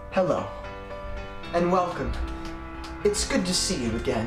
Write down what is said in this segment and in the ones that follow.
Hello, and welcome. It's good to see you again.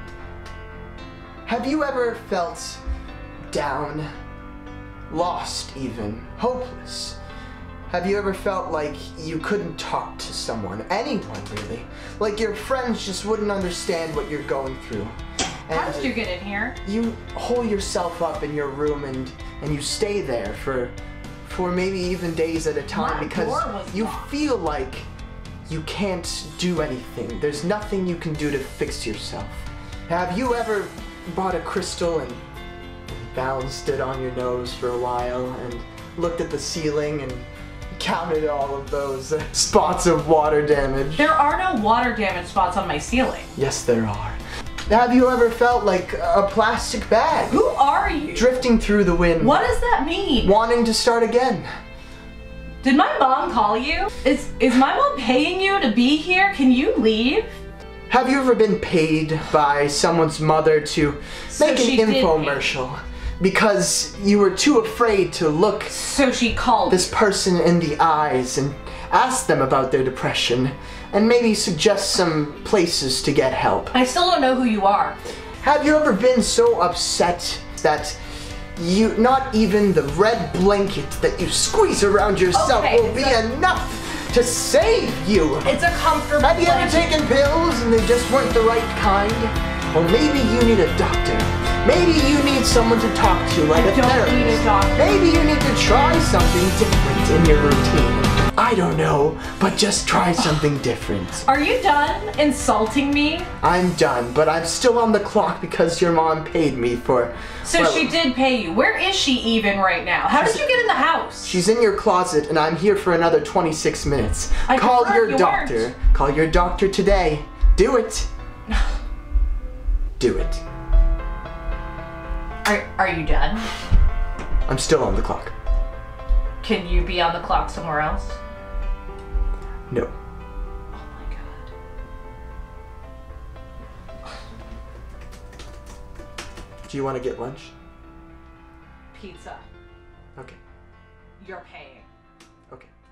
Have you ever felt down, lost even, hopeless? Have you ever felt like you couldn't talk to someone, anyone really? Like your friends just wouldn't understand what you're going through? And how did you get in here? You hole yourself up in your room and you stay there for maybe even days at a time because you feel like you can't do anything. There's nothing you can do to fix yourself. Have you ever bought a crystal and balanced it on your nose for a while and looked at the ceiling and counted all of those spots of water damage? There are no water damage spots on my ceiling. Yes, there are. Have you ever felt like a plastic bag? Who are you? Drifting through the wind. What does that mean? Wanting to start again. Did my mom call you? Is my mom paying you to be here? Can you leave? Have you ever been paid by someone's mother to make an infomercial because you were too afraid to look this person in the eyes and ask them about their depression and maybe suggest some places to get help? I still don't know who you are. Have you ever been so upset that not even the red blanket that you squeeze around yourself will be enough to save you? It's a comfortable Have you ever taken pills and they just weren't the right kind? Or maybe you need a doctor. Maybe you need someone to talk to, like a therapist. I don't need a doctor. Maybe you need to try something different in your routine. I don't know, but just try something different. Are you done insulting me? I'm done, but I'm still on the clock because your mom paid me for... So she did pay you. Where is she even right now? How did you get in the house? She's in your closet and I'm here for another 26 minutes. Call your doctor. Call your doctor today. Do it. Do it. Are you done? I'm still on the clock. Can you be on the clock somewhere else? No. Oh my god. Do you want to get lunch? Pizza. Okay. You're paying. Okay.